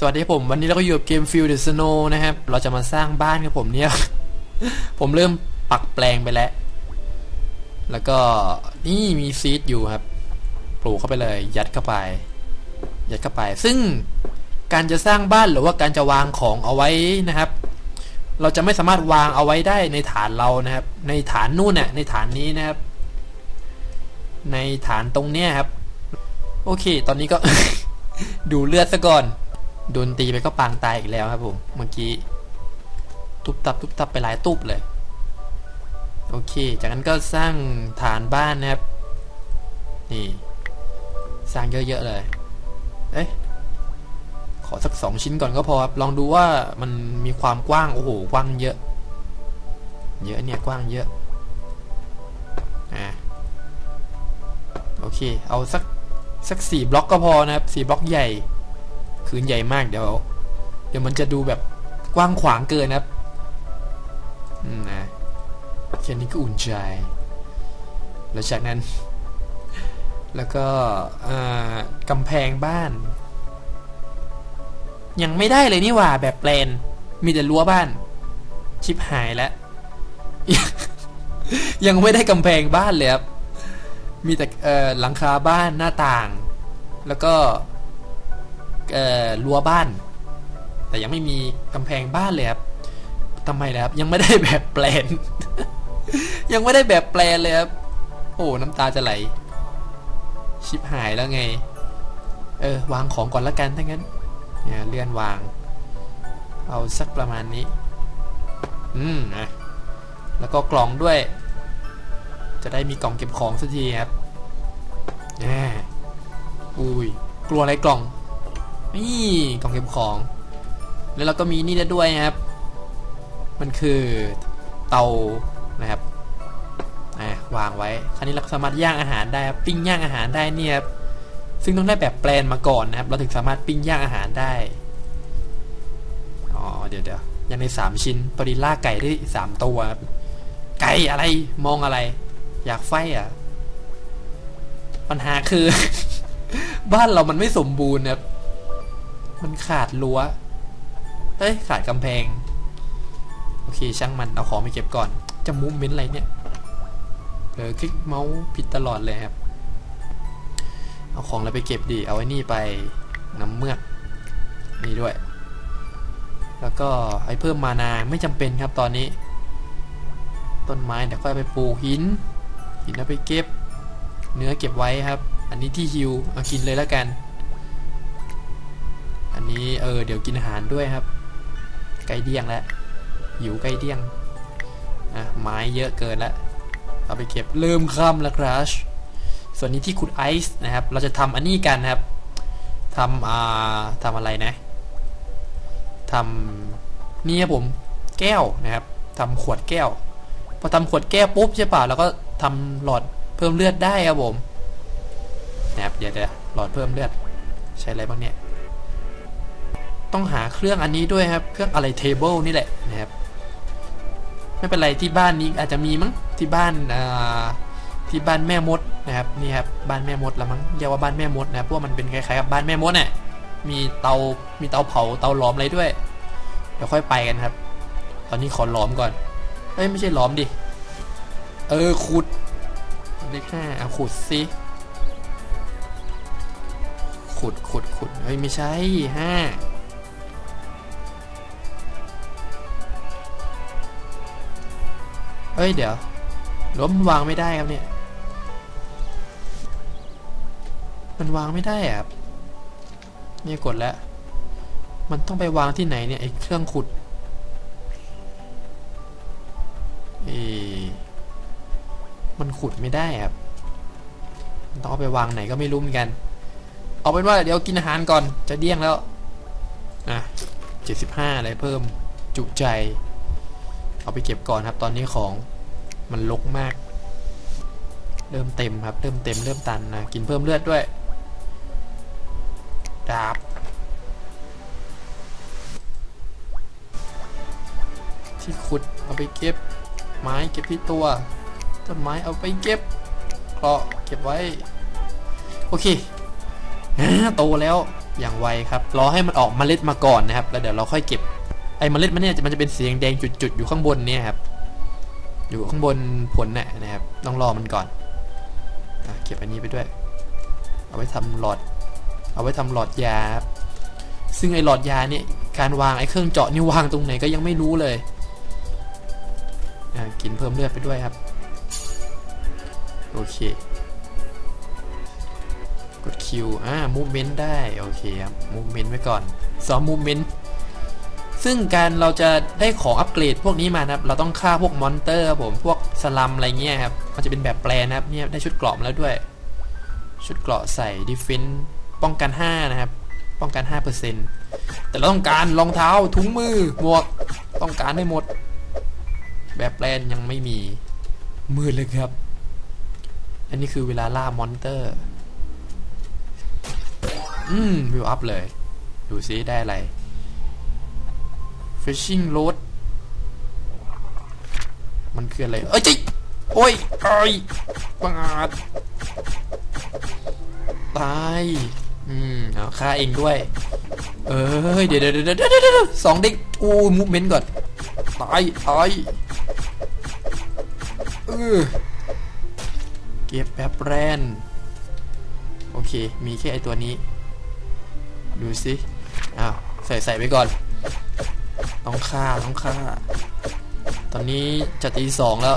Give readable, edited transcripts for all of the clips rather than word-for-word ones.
วัสดีผมวันนี้เราก็อยู่กับเกม Field the Snow นะครับเราจะมาสร้างบ้านกับผมเนี่ย ผมเริ่มปักแปลงไปแล้วก็นี่มีซีดอยู่ครับปลูกเข้าไปเลยยัดเข้าไปซึ่งการจะสร้างบ้านหรือว่าการจะวางของเอาไว้นะครับเราจะไม่สามารถวางเอาไว้ได้ในฐานเรานะครับในฐานนู่นน่ะในฐานนี้นะครับในฐานตรงเนี้ยครับโอเคตอนนี้ก็ ดูเลือดซะก่อนโดนตีไปก็ปางตายอีกแล้วครับผมเมื่อกี้ตุบตับไปหลายตุบเลยโอเคจากนั้นก็สร้างฐานบ้านนะครับนี่สร้างเยอะๆเลยขอสัก2ชิ้นก่อนก็พอครับลองดูว่ามันมีความกว้างโอ้โหกว้างเยอะเนี่ยกว้างเยอะโอเคเอาสัก4บล็อกก็พอนะครับ4บล็อกใหญ่คืนใหญ่มากเดี๋ยวมันจะดูแบบกว้างขวางเกินนะครับนะแค่นี้ก็อุ่นใจแล้วจากนั้นแล้วก็กำแพงบ้านยังไม่ได้เลยนี่หว่าแบบแปลนมีแต่รั้วบ้านชิบหายแล้ว ยังไม่ได้กำแพงบ้านเลยครับมีแต่หลังคาบ้านหน้าต่างแล้วก็รั้วบ้านแต่ยังไม่มีกำแพงบ้านเลยครับทำไมล่ะครับยังไม่ได้แบบแปลน ยังไม่ได้แบบแปลนเลยครับโอ้น้ำตาจะไหลชิบหายแล้วไงวางของก่อนละกันถ้างั้นเนี่ยเลื่อนวางเอาสักประมาณนี้นะแล้วก็กล่องด้วยจะได้มีกล่องเก็บของสักทีครับอุ้ยกลัวอะไรกล่องนี่กล่องเก็บของแล้วเราก็มีนี่ด้วยนะครับมันคือเตานะครับวางไว้คราวนี้เราสามารถย่างอาหารได้ปิ้งย่างอาหารได้เนี่ยซึ่งต้องได้แบบแปลนมาก่อนนะครับเราถึงสามารถปิ้งย่างอาหารได้เดี๋ยวยังใน3ชิ้นพอดีล่าไก่ได้3ตัวครับไก่อะไรมองอะไรอยากไฟปัญหาคือ บ้านเรามันไม่สมบูรณ์ครับมันขาดรั้วขาดกำแพงโอเคช่างมันเอาของไปเก็บก่อนจะมูฟเมนต์อะไรเนี่ยคลิกเมาส์ผิดตลอดเลยครับเอาของอะไรไปเก็บดีเอาไอ้นี่ไปน้ำเมือกนี่ด้วยแล้วก็ให้เพิ่มมานาไม่จำเป็นครับตอนนี้ต้นไม้เดี๋ยวค่อยไปปลูกหินเอาไปเก็บเนื้อเก็บไว้ครับอันนี้ที่ฮิวเอากินเลยแล้วกันอันนี้เดี๋ยวกินอาหารด้วยครับไก่เดี้ยงแล้วหิวไก่เดี้ยงไม้เยอะเกินแล้วเอาไปเก็บเริ่มค่ำแล้วครับส่วนนี้ที่ขุดไอซ์นะครับเราจะทำอันนี้กันนะครับทำอะไรนะทำนี่ครับผมแก้วนะครับทำขวดแก้วพอทำขวดแก้วปุ๊บใช่ป่ะแล้วก็ทำหลอดเพิ่มเลือดได้ครับผมนะครับเดี๋ยวหลอดเพิ่มเลือดใช้อะไรบ้างเนี่ยต้องหาเครื่องอันนี้ด้วยครับเครื่องอะไรเทเบิลนี่แหละนะครับไม่เป็นไรที่บ้านนี้อาจจะมีมั้งที่บ้านแม่มดนะครับนี่ครับบ้านแม่มดละมั้งเรียกว่าบ้านแม่มดนะครับเพราะว่ามันเป็นคล้ายๆกับบ้านแม่มดเนี่ยมีเตาเผาเตาหลอมอะไรด้วยเดี๋ยวค่อยไปกันครับตอนนี้ขอหลอมก่อนไม่ใช่หลอมดิขุดเลข5ขุดสิขุดไม่ใช่5เดี๋ยวล้มวางไม่ได้ครับเนี่ยมันวางไม่ได้ครับเนี่ยกดแล้วมันต้องไปวางที่ไหนเนี่ยไอ้เครื่องขุดมันขุดไม่ได้ครับต้องเอาไปวางไหนก็ไม่รู้เหมือนกันเอาเป็นว่าเดี๋ยวกินอาหารก่อนจะเดี้ยงแล้ว75อะไรเพิ่มจุใจเอาไปเก็บก่อนครับตอนนี้ของมันรกมากเริ่มเต็มครับเริ่มตันนะกินเพิ่มเลือดด้วยดาบที่ขุดเอาไปเก็บไม้เก็บที่ตัวต้นไม้เอาไปเก็บเกาะเก็บไว้โอเคโตแล้วอย่างไวครับรอให้มันออกเมล็ดมาก่อนนะครับแล้วเดี๋ยวเราค่อยเก็บไอ้เมล็ดมันเนี่ยมันจะเป็นสีแดงจุดๆอยู่ข้างบนเนี่ยครับอยู่ข้างบนผลเนี่ยนะครับต้องรอมันก่อนเก็บอันนี้ไปด้วยเอาไว้ทำหลอดยาครับซึ่งไอ้หลอดยาเนี่ยการวางไอ้เครื่องเจาะนี่วางตรงไหนก็ยังไม่รู้เลยกินเพิ่มเลือดไปด้วยครับโอเคกด Q movement ได้โอเคครับ movement ไว้ก่อนซ้อม movement ซึ่งการเราจะได้ของอัปเกรดพวกนี้มานะครับเราต้องฆ่าพวกมอนเตอร์ครับผมพวกสลัมอะไรเงี้ยครับมันจะเป็นแบบแปลนะครับเนี่ยได้ชุดเกราะมาแล้วด้วยชุดเกราะใส่ defense ป้องกัน5นะครับป้องกัน 5% แต่เราต้องการรองเท้าถุงมือหมวกต้องการให้หมดแบบแปลนยังไม่มีมืดเลยครับอันนี้คือเวลาล่ามอนเตอร์วิวอัพเลยดูซิได้อะไร fishing rod มันคืออะไรจิ๊กโอ้ยปาดตายเอาฆ่าเองด้วยเดี๋ยว2เด็กมูฟเมนต์ก่อนตายเก็บแบบแรนโอเคมีแค่ไอตัวนี้ดูสิใส่ไปก่อนต้องฆ่าตอนนี้จะตี 2แล้ว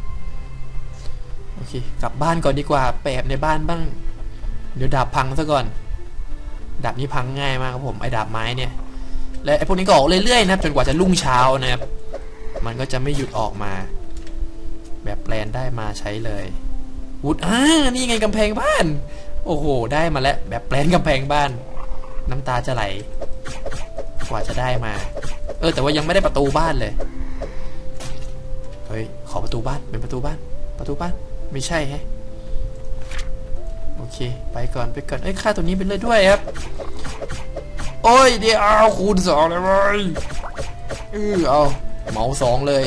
โอเคกลับบ้านก่อนดีกว่าแอบในบ้านบ้างเดี๋ยวดาบพังซะก่อนดาบนี้พังง่ายมากครับผมไอ้ดาบไม้เนี่ยและไอ้พวกนี้ก็ออกเรื่อยๆนะครับจนกว่าจะรุ่งเช้านะครับมันก็จะไม่หยุดออกมาแบบแปลนได้มาใช้เลยวุฒนี่ไงกำแพงบ้านโอ้โหได้มาแล้วแบบแปลนกำแพงบ้านน้ำตาจะไหลกว่าจะได้มาแต่ว่ายังไม่ได้ประตูบ้านเลยเฮ้ยขอประตูบ้านเป็นประตูบ้านไม่ใช่ฮะโอเคไปก่อนฆ่าตัวนี้ไปเลยด้วยครับโอ้ยเดี๋ยวคูณ 2เลยเว้ยเอาเหมา 2เลย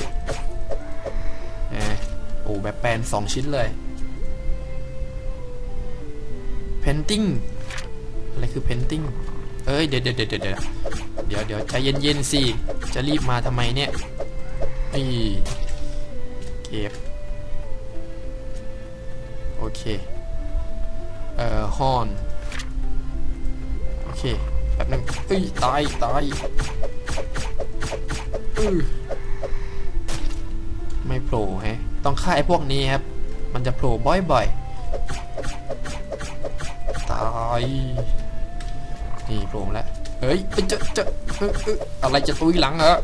โอ้แบบแปลน2ชิ้นเลย painting อะไรคือ painting เดี๋ยวใจเย็นๆสิจะรีบมาทำไมเนี่ยเก็บโอเคฮอนโอเคแบบนึงตายไม่โผล่ฮะต้องฆ่าไอ้พวกนี้ครับมันจะโผล่บ่อยๆตายนี่โผล่แล้วจะอะไรจะตุ้ยหลังเหรอ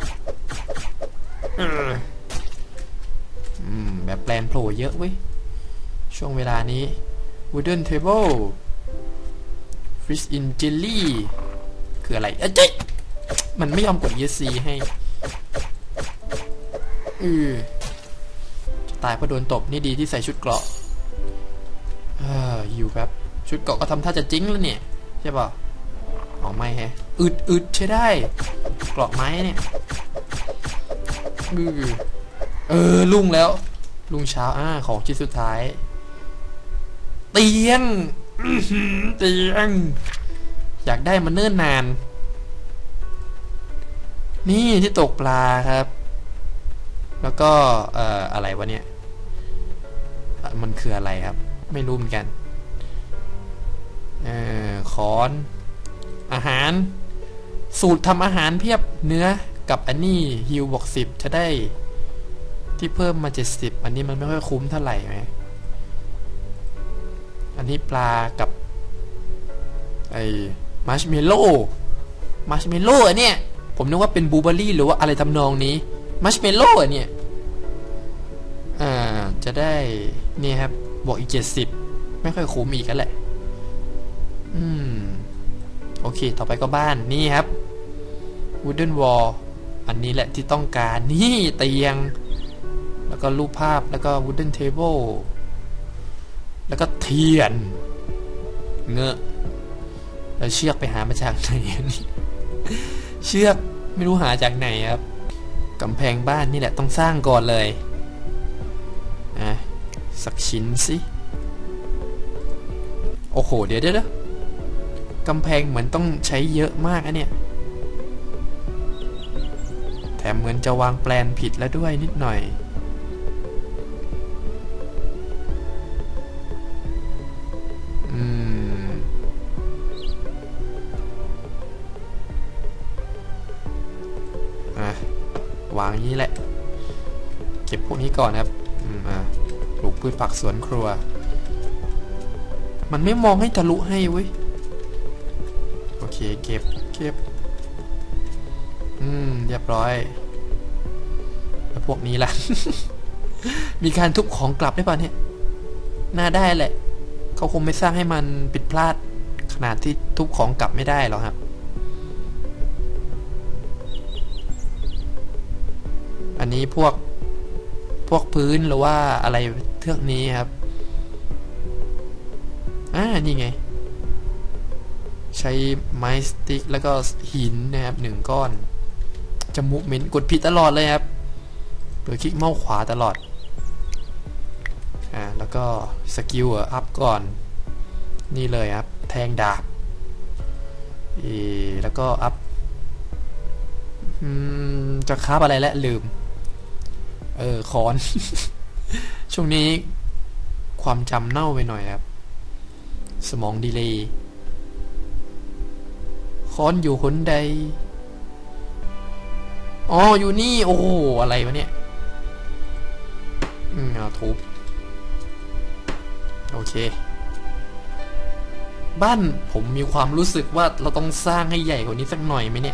แบบแปลนโผล่เยอะเว้ยช่วงเวลานี้ wooden table fish in jelly คืออะไรมันไม่ยอมกด ESC ให้จะตายเพราะโดนตบนี่ดีที่ใส่ชุดเกราะอยู่ครับชุดเกราะก็ทำท่าจะจิ้งแล้วเนี่ยใช่ป่ะไม่แฮะอึดใช้ได้เกราะไม้เนี่ยลุ่งแล้วลุ่งเช้าของชิ้นสุดท้ายเตียงอยากได้มันเนิ่นนานนี่ที่ตกปลาครับแล้วก็อะไรวะเนี่ยมันคืออะไรครับไม่รู้เหมือนกันขอนอาหารสูตรทำอาหารเพียบเนื้อกับอันนี้ฮิวบอก10จะได้ที่เพิ่มมา70อันนี้มันไม่ค่อยคุ้มเท่าไหร่ไหมอันนี้ปลากับไอ้มัชเมลโล่อันเนี้ยผมนึกว่าเป็นบลูเบอร์รี่หรือว่าอะไรทำนองนี้มัชเมลโล่อันเนี้ยจะได้นี่ครับบวกอีก70ไม่ค่อยคุ้มอีกกันแหละโอเคต่อไปก็บ้านนี่ครับ wooden wall อันนี้แหละที่ต้องการนี่เตียงแล้วก็รูปภาพแล้วก็ wooden table แล้วก็เทียนแล้วเชือกไปหามาจากไหนนี่เชือกไม่รู้หาจากไหนครับกำแพงบ้านนี่แหละต้องสร้างก่อนเลยสักชิ้นสิโอ้โหเดี๋ยวกำแพงเหมือนต้องใช้เยอะมากนะเนี่ยแถมเหมือนจะวางแปลนผิดแล้วด้วยนิดหน่อยวางอย่างนี้แหละเก็บพวกนี้ก่อนครับปลูกพืชผักสวนครัวมันไม่มองให้ทะลุให้เว้ยโอเคเก็บเรียบร้อยแล้วพวกนี้ล่ะ มีการทุบของกลับได้ป่ะเนี่ยน่าได้แหละเขาคงไม่สร้างให้มันผิดพลาดขนาดที่ทุบของกลับไม่ได้หรอกครับอันนี้พวกพื้นหรือว่าอะไรเทือกนี้ครับนี่ไงใช้ไม้สติ๊กแล้วก็หินนะครับ1 ก้อนจะมูฟเมนต์กดผิดตลอดเลยครับโดยคลิกเมาส์ขวาตลอดแล้วก็สกิลอัพก่อนนี่เลยครับแทงดาบแล้วก็อัพจะคราฟอะไรและลืมคอน ช่วงนี้ความจำเน่าไปหน่อยครับสมองดีเลย์คอนอยู่คนใดอยู่นี่โอ้โหอะไรวะเนี่ยทุบโอเคบ้านผมมีความรู้สึกว่าเราต้องสร้างให้ใหญ่กว่านี้สักหน่อยไหมเนี่ย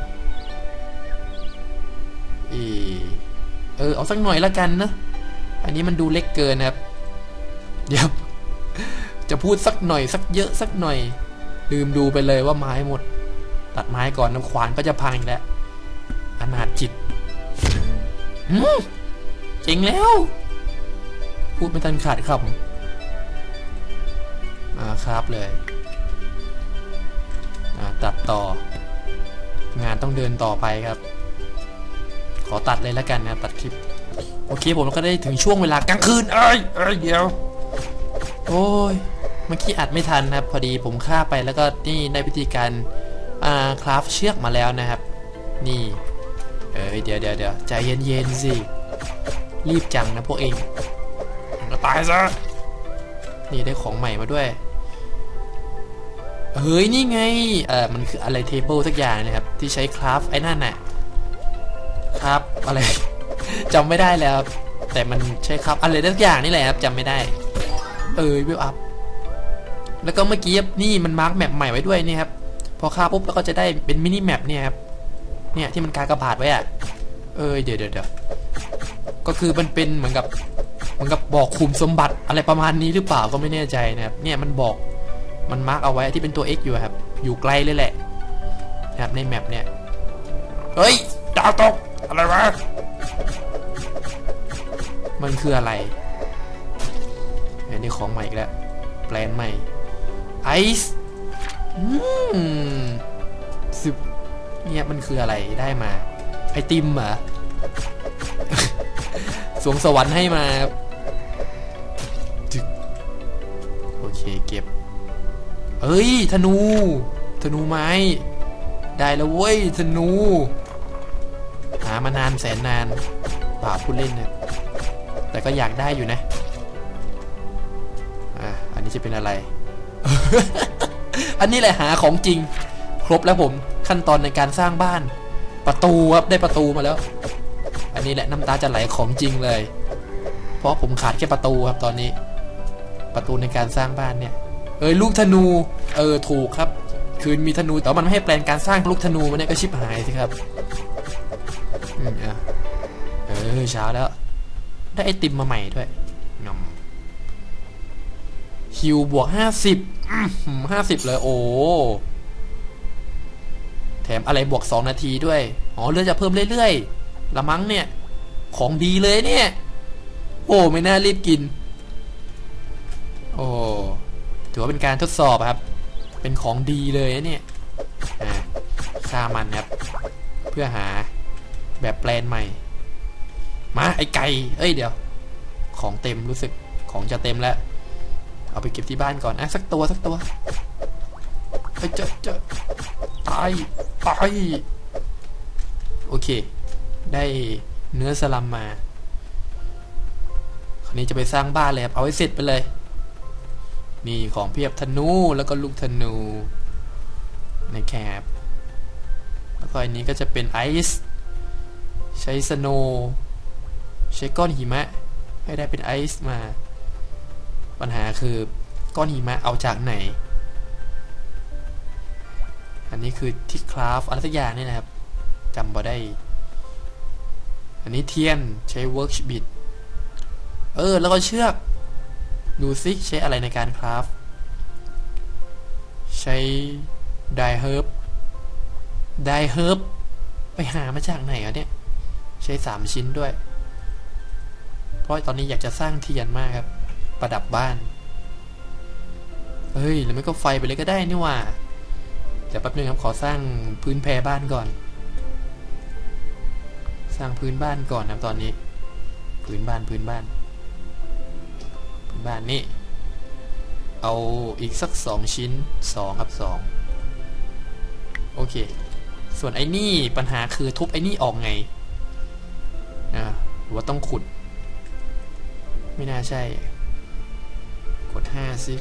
เอาสักหน่อยละกันนะอันนี้มันดูเล็กเกินครับเดี๋ยวจะพูดสักหน่อยสักเยอะสักหน่อยลืมดูไปเลยว่าไม้หมดตัดไม้ก่อนน้ำขวานก็จะพังอีกแล้วอนาถจิตเจ๋งแล้วพูดไม่ทันขาดคำครับเลยตัดต่องานต้องเดินต่อไปครับขอตัดเลยแล้วกันนะตัดคลิปโอเคผมก็ได้ถึงช่วงเวลากลางคืนเดี๋ยวโอ้ยเมื่อกี้อัดไม่ทันครับพอดีผมฆ่าไปแล้วก็นี่ได้วิธีการคราฟเชือกมาแล้วนะครับนี่เดี๋ยวใจเย็นๆสิรีบจังนะพวกเองก็ตายซะนี่ได้ของใหม่มาด้วยเฮ้ยนี่ไงมันคืออะไรเทเบิลสักอย่างนะครับที่ใช้คราฟไอ้นั่นน่ะครับอะไร จำไม่ได้แล้วแต่มันใช้ครับอะไรสักอย่างนี่แหละครับจำไม่ได้วิวอัพแล้วก็เมื่อกี้นี่มันมาร์กแมปใหม่ไว้ด้วยนี่ครับพอฆ่าปุ๊บแล้วก็จะได้เป็นมินิแมปเนี่ยครับเนี่ยที่มันกากบาทไว้เดี๋ยวก็คือมันเป็นเหมือนกับบอกคุมสมบัติอะไรประมาณนี้หรือเปล่าก็ไม่แน่ใจนะครับเนี่ยมันบอกมันมาร์กเอาไว้ที่เป็นตัว X อยู่ครับอยู่ไกลเลยแหละนะครับในแมปเนี่ยเฮ้ยดาวตกอะไรวะมันคืออะไรนี่ของใหม่อีกแล้วแปลนใหม่ไอซ์สิบเนี่ยมันคืออะไรได้มาไอติมเหรอ สวงสวรรค์ให้มาโอเคเก็บธนูไม้ได้แล้วเว้ยธนูหามานานแสนนานป่าพูดเล่นนะแต่ก็อยากได้อยู่นะอันนี้จะเป็นอะไร อันนี้แหละหาของจริงครบแล้วผมขั้นตอนในการสร้างบ้านประตูครับได้ประตูมาแล้วอันนี้แหละน้ำตาจะไหลของจริงเลยเพราะผมขาดแค่ประตูครับตอนนี้ประตูในการสร้างบ้านเนี่ยลูกธนูถูกครับคือมีธนูแต่มันไม่ให้แปลนการสร้างลูกธนูมันเนี่ยก็ชิบหายสิครับเช้าแล้วได้ไอติมมาใหม่ด้วยงอมฮิวบวก50เลยโอ้แถมอะไรบวก2 นาทีด้วยเลือดจะเพิ่มเรื่อยๆละมั้งเนี่ยของดีเลยเนี่ยโอ้ไม่น่ารีบกินโอ้ถือว่าเป็นการทดสอบครับเป็นของดีเลยเนี่ยฆ่ามันครับเพื่อหาแบบแปลนใหม่มาไอไก่เดี๋ยวของเต็มรู้สึกของจะเต็มแล้วเอาไปเก็บที่บ้านก่อนสักตัวจะตายโอเคได้เนื้อสลัมมาคราวนี้จะไปสร้างบ้านเลยครับเอาให้เสร็จไปเลยนี่ของเพียบธนูแล้วก็ลูกธนูในแคปแล้วก็อันนี้ก็จะเป็นไอซ์ใช้สโนว์ใช้ก้อนหิมะให้ได้เป็นไอซ์มาปัญหาคือก้อนหิมะเอาจากไหนอันนี้คือที่คราฟอะไรสักอย่างนี่นะครับจำบ่ได้อันนี้เทียนใช้เวิร์กบิดแล้วก็เชือกดูซิใช้อะไรในการคราฟใช้ไดเฮิร์บไปหามาจากไหนอ่ะเนี่ยใช้3ชิ้นด้วยเพราะตอนนี้อยากจะสร้างเทียนมากครับประดับบ้านหรือไม่ก็ไฟไปเลยก็ได้นี่ว่าแต่แป๊บนึงครับขอสร้างพื้นแพรบ้านก่อนสร้างพื้นบ้านก่อนนะตอนนี้พื้นบ้านนี่เอาอีกสัก2ชิ้น2ครับ2โอเคส่วนไอ้นี่ปัญหาคือทุบไอ้นี่ออกไงหรือว่าต้องขุดไม่น่าใช่กด5สิ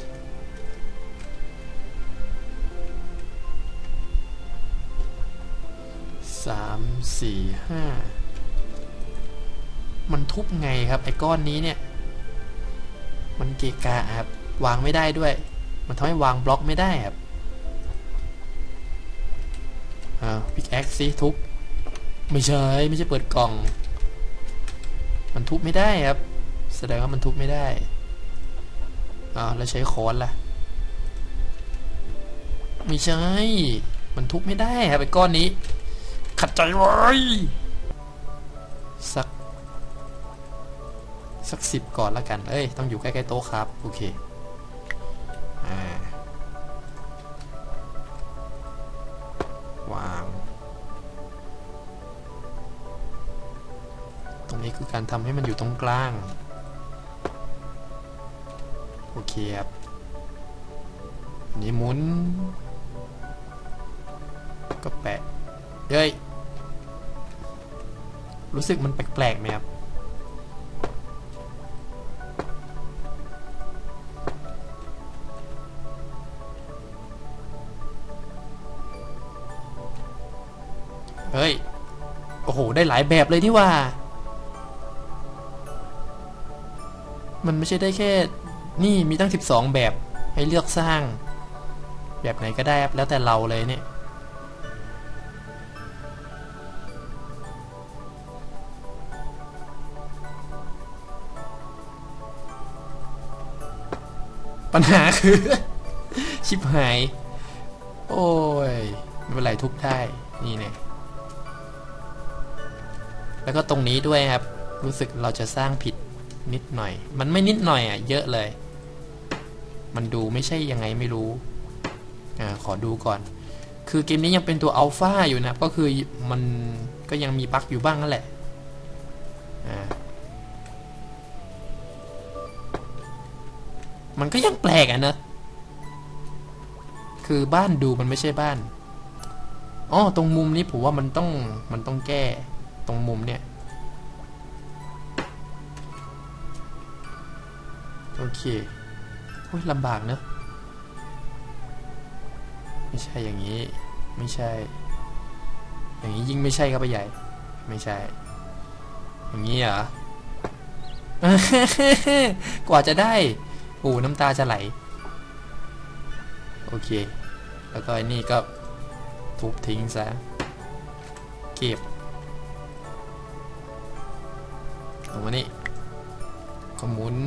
3 4 5มันทุบไงครับไอ้ก้อนนี้เนี่ยมันเกะกะครับวางไม่ได้ด้วยมันทำให้วางบล็อกไม่ได้ครับพิกแอคซิทุบไม่ใช่เปิดกล่องมันทุบไม่ได้ครับแสดงว่ามันทุบไม่ได้แล้วใช้ค้อนล่ะไม่ใช่มันทุบไม่ได้ครับไอ้ก้อนนี้ขัดใจไว้สัก10ก่อนแล้วกันต้องอยู่ใกล้ๆโต๊ะครับโอเควางตรงนี้คือการทำให้มันอยู่ตรงกลางโอเคครับอันนี้หมุนก็แปะรู้สึกมันแปลกๆไหมครับโอ้โหได้หลายแบบเลยที่ว่ามันไม่ใช่ได้แค่นี่มีตั้ง12แบบให้เลือกสร้างแบบไหนก็ได้ครับแล้วแต่เราเลยเนี่ยปัญหาคือ ชิบหายโอ้ยไม่เป็นไรทุบได้นี่เนี่ยแล้วก็ตรงนี้ด้วยครับรู้สึกเราจะสร้างผิดนิดหน่อยมันไม่นิดหน่อยเยอะเลยมันดูไม่ใช่ยังไงไม่รู้ขอดูก่อนคือเกมนี้ยังเป็นตัวอัลฟาอยู่นะก็คือมันก็ยังมีบั๊กอยู่บ้างนั่นแหละมันก็ยังแปลกนะคือบ้านดูมันไม่ใช่บ้านตรงมุมนี้ผมว่ามันต้องแก้ตรงมุมเนี่ยโอเคลำบากเนอะไม่ใช่อย่างนี้ไม่ใช่อย่างนี้ยิ่งไม่ใช่ครับไปใหญ่ไม่ใช่อย่างนี้เหรอ กว่าจะได้น้ำตาจะไหลโอเคแล้วก็อันนี้ก็ทุบทิ้งซะเก็บเอามานี่ก็หมุน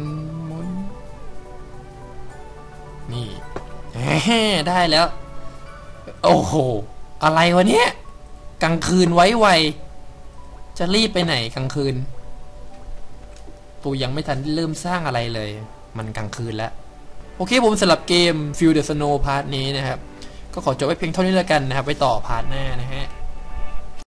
นี่ได้แล้วโอ้โหอะไรวะเนี้ยกลางคืนไวจะรีบไปไหนกลางคืนปูยังไม่ทันเริ่มสร้างอะไรเลยมันกลางคืนแล้วโอเคผมสำหรับเกม Feel the Snow พาร์ทนี้นะครับก็ขอจบไว้เพียงเท่านี้แล้วกันนะครับไปต่อพาร์ทหน้านะฮะ